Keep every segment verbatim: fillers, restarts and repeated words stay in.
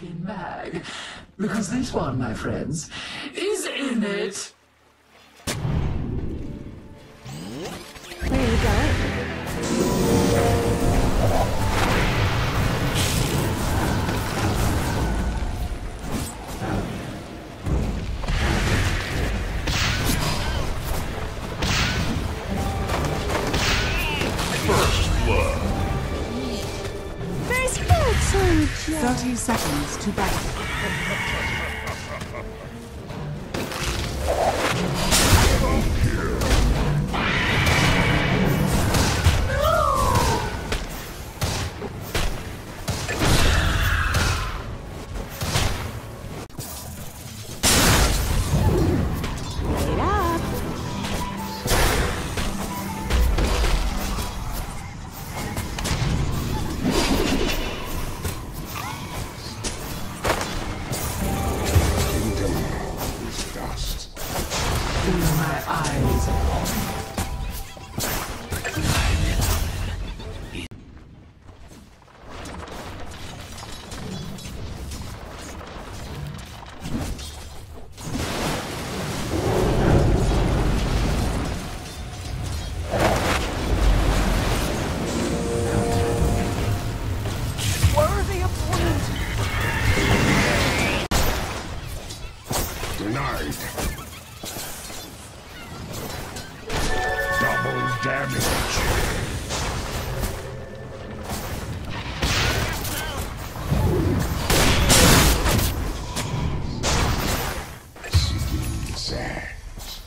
bearskin bag. Because this one, my friends, is in it. Where are you going? Thirty seconds to battle. Denied. Double damage. Seeking sands.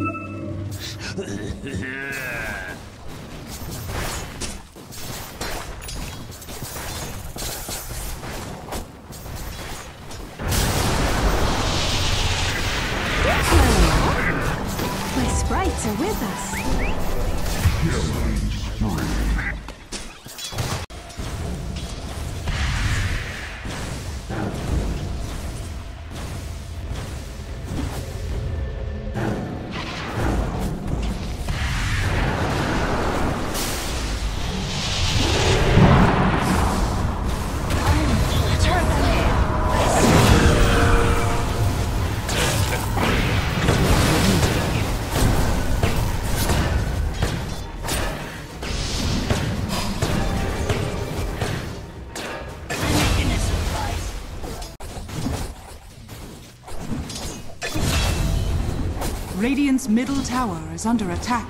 Sprites are with us. Radiant's middle tower is under attack.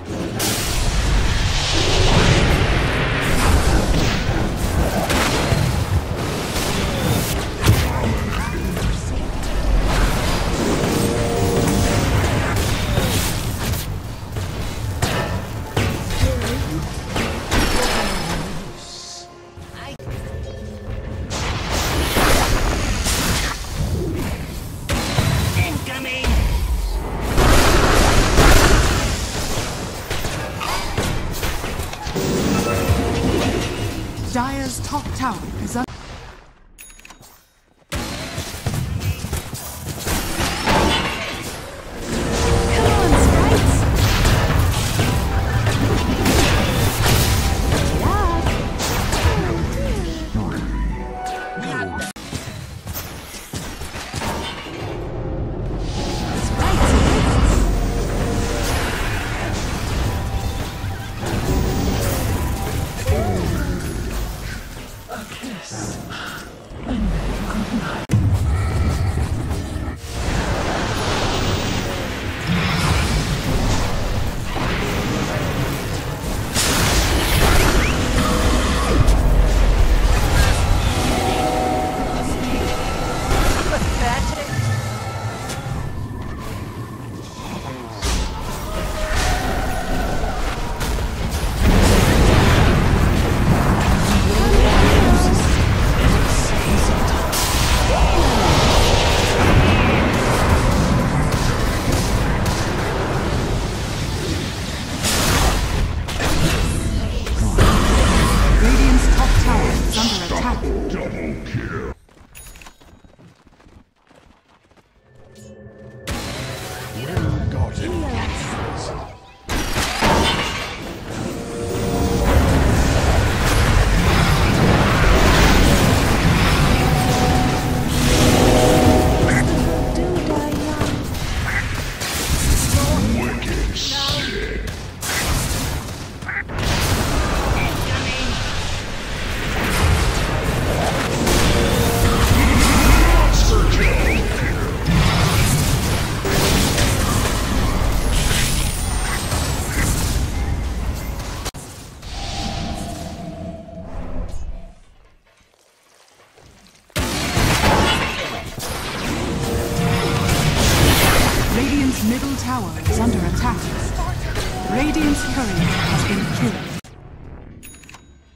Dire's top tower is under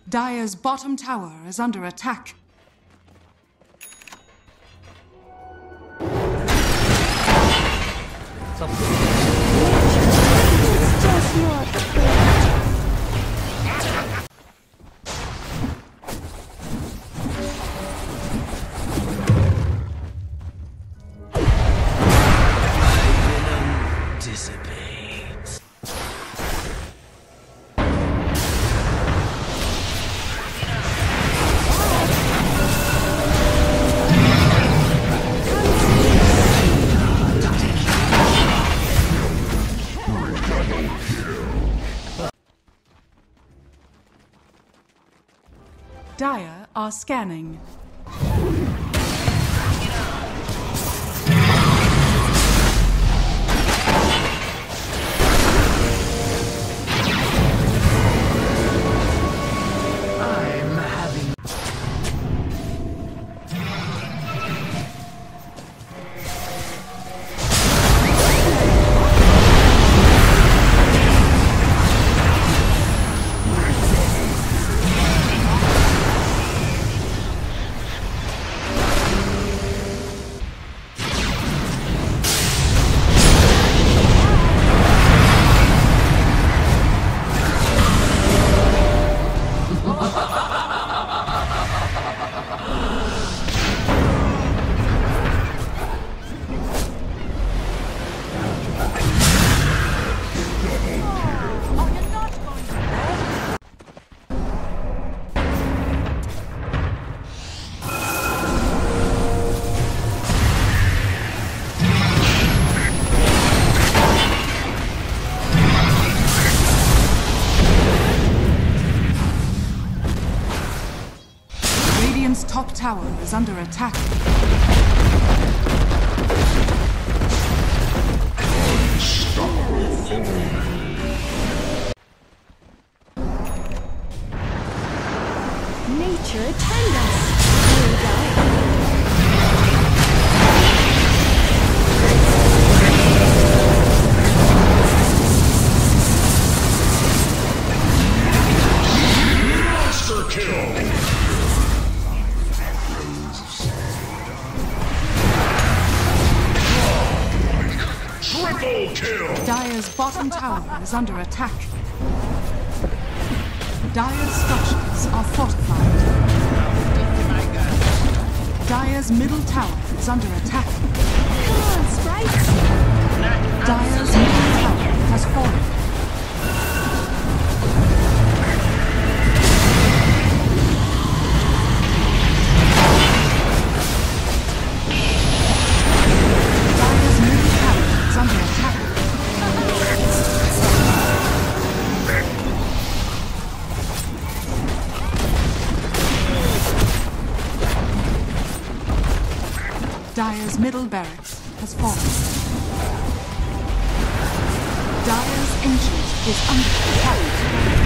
Dire's bottom tower is under attack. It's just not fair. Dissipates. Dire are scanning. I'm having. Radiant's top tower is under attack. Nature attend us. Here we go. Monster kill! Triple kill! Dire's bottom tower is under attack. Dire's structures are fortified. Dire's middle tower is under attack. Come on, sprites. Dire's middle tower has fallen. Dire's middle tower is under attack. Dire's middle barracks has fallen. Dire's ancient is under attack.